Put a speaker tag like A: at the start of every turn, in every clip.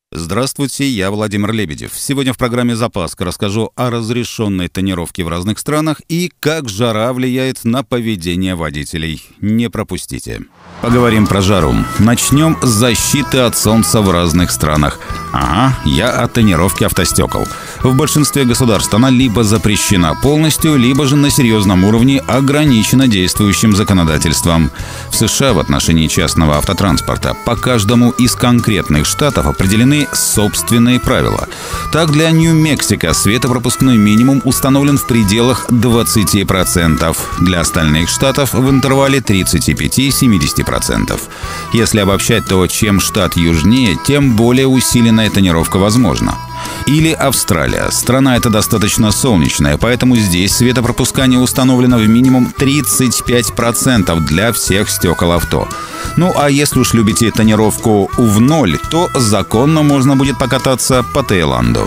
A: Здравствуйте, я Владимир Лебедев. Сегодня в программе «Запаска» расскажу о разрешенной тонировке в разных странах и как жара влияет на поведение водителей. Не пропустите. Поговорим про жару. Начнем с защиты от солнца в разных странах. Ага, я о тонировке автостекол. В большинстве государств она либо запрещена полностью, либо же на серьезном уровне ограничена действующим законодательством. В США в отношении частного автотранспорта по каждому из конкретных штатов определены собственные правила. Так, для Нью-Мексико светопропускной минимум установлен в пределах 20%. Для остальных штатов в интервале 35-70%. Если обобщать, то чем штат южнее, тем более усиленная тонировка возможна. Или Австралия. Страна эта достаточно солнечная, поэтому здесь светопропускание установлено в минимум 35% для всех стекол авто. Ну а если уж любите тонировку в ноль, то законно можно будет покататься по Таиланду.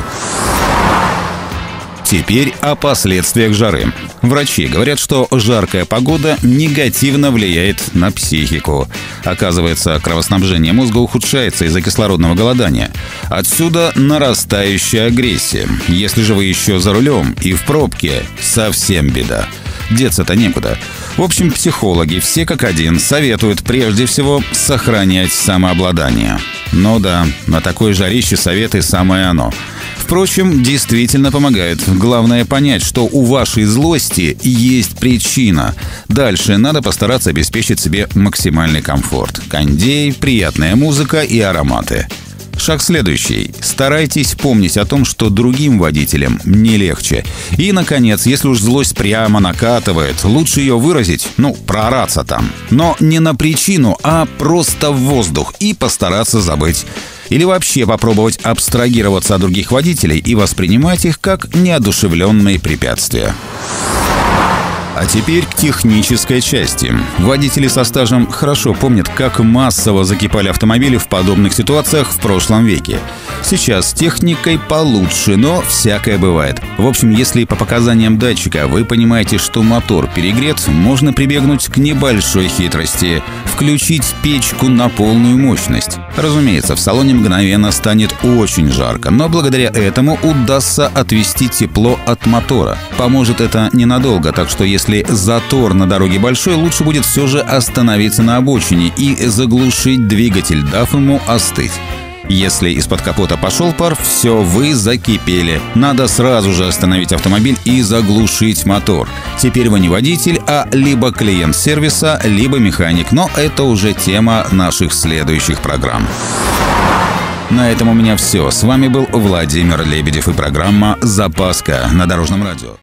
A: Теперь о последствиях жары. Врачи говорят, что жаркая погода негативно влияет на психику. Оказывается, кровоснабжение мозга ухудшается из-за кислородного голодания. Отсюда нарастающая агрессия. Если же вы еще за рулем и в пробке, совсем беда. Деться-то некуда. В общем, психологи все как один советуют прежде всего сохранять самообладание. Ну да, на такой жарище советы самое оно. Впрочем, действительно помогает. Главное понять, что у вашей злости есть причина. Дальше надо постараться обеспечить себе максимальный комфорт. Кондей, приятная музыка и ароматы. Шаг следующий. Старайтесь помнить о том, что другим водителям не легче. И, наконец, если уж злость прямо накатывает, лучше ее выразить, проораться там. Но не на причину, а просто в воздух и постараться забыть. Или вообще попробовать абстрагироваться от других водителей и воспринимать их как неодушевленные препятствия. А теперь к технической части. Водители со стажем хорошо помнят, как массово закипали автомобили в подобных ситуациях в прошлом веке. Сейчас с техникой получше, но всякое бывает. В общем, если по показаниям датчика вы понимаете, что мотор перегрет, можно прибегнуть к небольшой хитрости – включить печку на полную мощность. Разумеется, в салоне мгновенно станет очень жарко, но благодаря этому удастся отвести тепло от мотора. Поможет это ненадолго, так что если затор на дороге большой, лучше будет все же остановиться на обочине и заглушить двигатель, дав ему остыть. Если из-под капота пошел пар, все, вы закипели. Надо сразу же остановить автомобиль и заглушить мотор. Теперь вы не водитель, а либо клиент сервиса, либо механик. Но это уже тема наших следующих программ. На этом у меня все. С вами был Владимир Лебедев и программа «Запаска» на Дорожном радио.